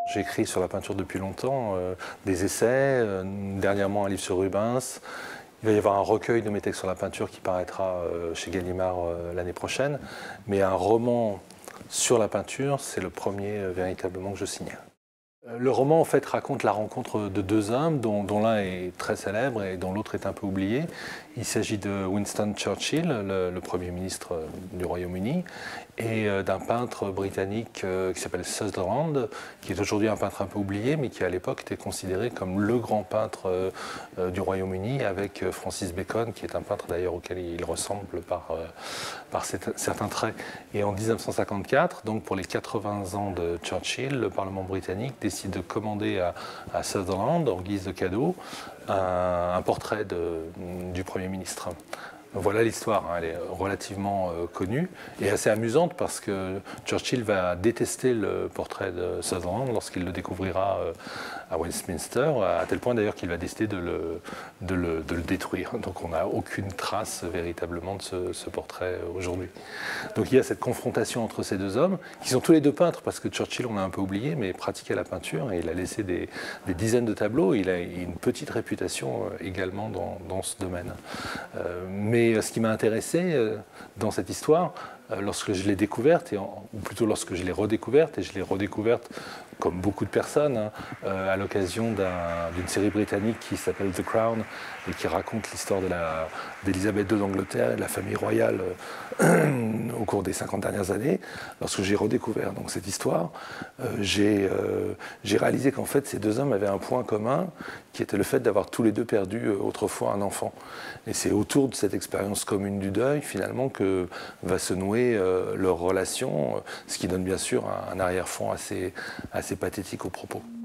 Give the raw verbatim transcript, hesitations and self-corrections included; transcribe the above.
J'écris sur la peinture depuis longtemps, euh, des essais, euh, dernièrement un livre sur Rubens. Il va y avoir un recueil de mes textes sur la peinture qui paraîtra euh, chez Gallimard euh, l'année prochaine. Mais un roman sur la peinture, c'est le premier euh, véritablement que je signe. Le roman en fait raconte la rencontre de deux hommes dont, dont l'un est très célèbre et dont l'autre est un peu oublié. Il s'agit de Winston Churchill, le, le Premier ministre du Royaume-Uni, et d'un peintre britannique qui s'appelle Sutherland, qui est aujourd'hui un peintre un peu oublié, mais qui à l'époque était considéré comme le grand peintre du Royaume-Uni, avec Francis Bacon, qui est un peintre d'ailleurs auquel il ressemble par, par certains traits. Et en mille neuf cent cinquante-quatre, donc pour les quatre-vingts ans de Churchill, le Parlement britannique décide de commander à, à Sutherland, en guise de cadeau, un, un portrait de, du Premier ministre. Voilà l'histoire, hein, elle est relativement euh, connue et assez amusante parce que Churchill va détester le portrait de Sutherland lorsqu'il le découvrira euh, à Westminster, à tel point d'ailleurs qu'il va décider de le, de, le, de le détruire. Donc on n'a aucune trace véritablement de ce, ce portrait aujourd'hui. Donc il y a cette confrontation entre ces deux hommes, qui sont tous les deux peintres, parce que Churchill, on l'a un peu oublié, mais pratiquait la peinture et il a laissé des, des dizaines de tableaux. Il a une petite réputation également dans, dans ce domaine. Euh, mais ce qui m'a intéressé dans cette histoire, lorsque je l'ai découverte, et en, ou plutôt lorsque je l'ai redécouverte, et je l'ai redécouverte comme beaucoup de personnes, hein, euh, à l'occasion d'une série britannique qui s'appelle The Crown, et qui raconte l'histoire d'Élisabeth deux d'Angleterre et de la famille royale euh, au cours des cinquante dernières années. Lorsque j'ai redécouvert donc, cette histoire, euh, j'ai euh, réalisé qu'en fait ces deux hommes avaient un point commun, qui était le fait d'avoir tous les deux perdu euh, autrefois un enfant. Et c'est autour de cette expérience commune du deuil, finalement, que va se nouer euh, leur relation, ce qui donne bien sûr un, un arrière-fond assez, assez pathétique au propos.